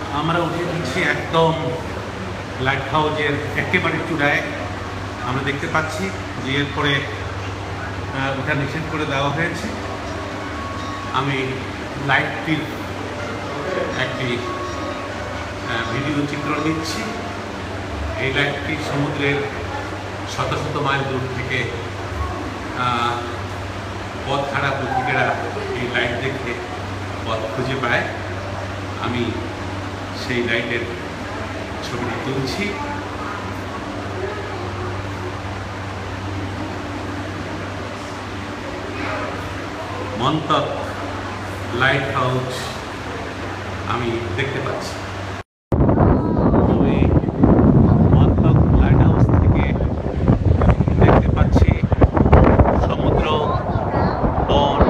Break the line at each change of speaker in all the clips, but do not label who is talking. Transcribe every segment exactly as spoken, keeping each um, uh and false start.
আমরা উঠে দিচ্ছি একদম লাইট হাউসের একেবারে চূড়ায়। আমরা দেখতে পাচ্ছি যে এরপরে ওটা নিষেধ করে দেওয়া হয়েছে। আমি লাইটটির একটি ভিডিও চিত্র নিচ্ছি। এই লাইটটি সমুদ্রের শত শত মাইল দূর থেকে পথ হারা পথিকেরা এই লাইট দেখে পথ খুঁজে পায়। আমি সেই লাইটের ছবিটি তুলছি। মন্তক লাইট হাউস আমি দেখতে পাচ্ছি। আমি মন্তক লাইট হাউস থেকে দেখতে পাচ্ছি সমুদ্র, বন,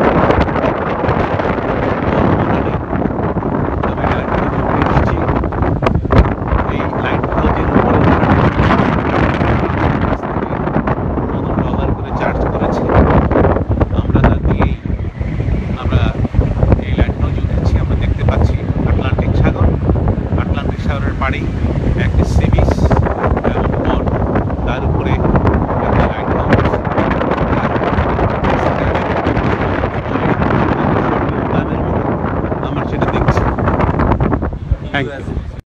পাড়ি একটি সি বিচ এবং বন, তার উপরে লাইট হাউস। আমার সেটা দেখছি। Thank you.